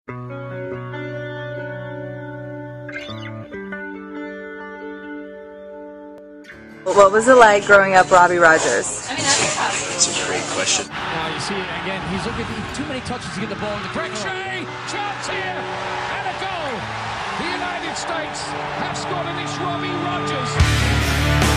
What was it like growing up Robbie Rogers? That's a great question. Now you see it again. He's looking at too many touches to get the ball in the correct. Shea, chance here, and a goal. The United States have scored, and it's Robbie Rogers.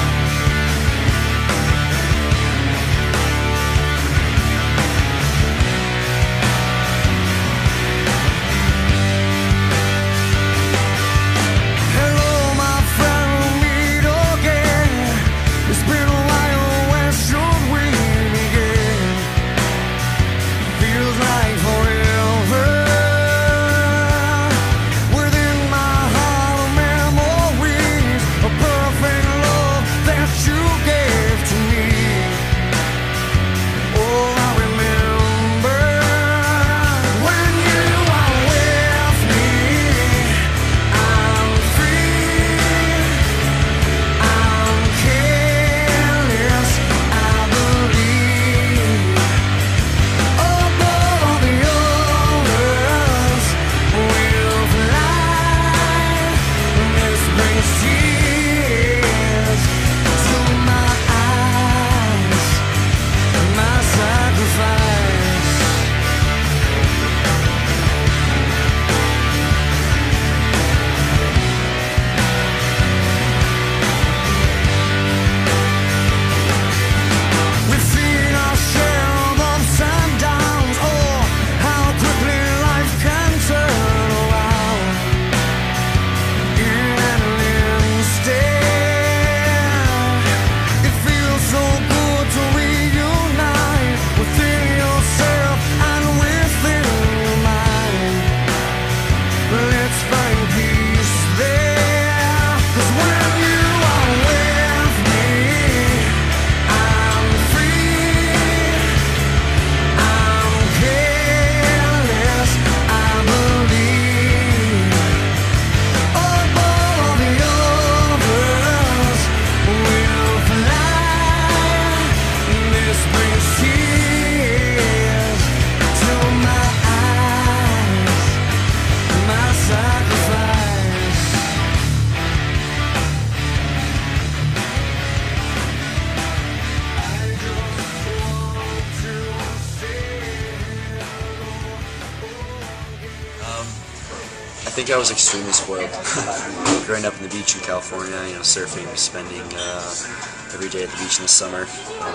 I think I was extremely spoiled. Growing up on the beach in California, surfing, spending every day at the beach in the summer.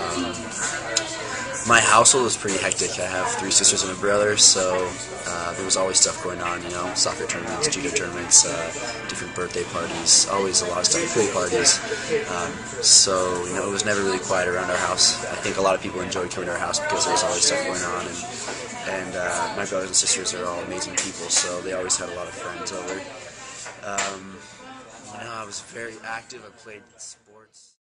My household was pretty hectic. I have 3 sisters and a brother, so there was always stuff going on, soccer tournaments, judo tournaments, different birthday parties, always a lot of stuff, pool parties. So, it was never really quiet around our house. I think a lot of people enjoyed coming to our house because there was always stuff going on, and my brothers and sisters are all amazing people, so they always had a lot of friends over. I was very active. I played sports.